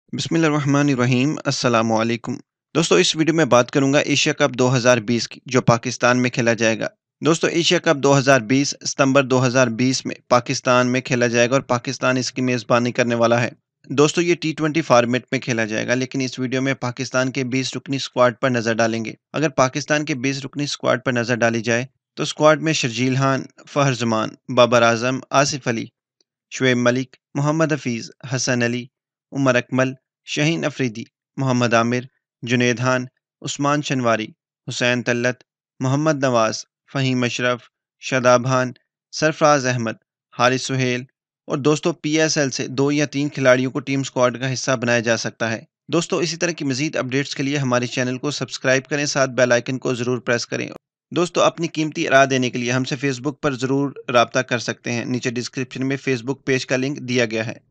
बिस्मिल्लाहिर्रहमानिर्रहीम अस्सलामु अलैकुम। दोस्तों इस वीडियो में बात करूंगा एशिया कप 2020 की जो पाकिस्तान में खेला जाएगा। दोस्तों एशिया कप 2020 सितंबर 2020 में पाकिस्तान में खेला जाएगा और पाकिस्तान इसकी मेज़बानी करने वाला है। दोस्तों ये टी20 फॉर्मेट में खेला जाएगा, लेकिन इस वीडियो में पाकिस्तान के 20 रुकनी स्क्वाड पर नजर डालेंगे। अगर पाकिस्तान के 20 रुकनी स्क्वाड पर नजर डाली जाए तो स्क्वाड में शर्जील खान, फहर जमान, बाबर आजम, आसिफ अली, शुएब मलिक, मोहम्मद हफीज़, हसन अली, उमर अकमल, शाहीन अफरीदी, मोहम्मद आमिर, जुनैद खान, उस्मान शनवारी, हुसैन तल्लत, मोहम्मद नवाज, फ़हीम अशरफ, शादाब खान, सरफराज अहमद, हारिस सुहेल और दोस्तों PSL से 2 या 3 खिलाड़ियों को टीम स्क्वाड का हिस्सा बनाया जा सकता है। दोस्तों इसी तरह की मज़ीद अपडेट्स के लिए हमारे चैनल को सब्सक्राइब करें, साथ बेल आइकन को ज़रूर प्रेस करें। दोस्तों अपनी कीमती राय देने के लिए हमसे फेसबुक पर ज़रूर राब्ता कर सकते हैं। नीचे डिस्क्रिप्शन में फेसबुक पेज का लिंक दिया गया है।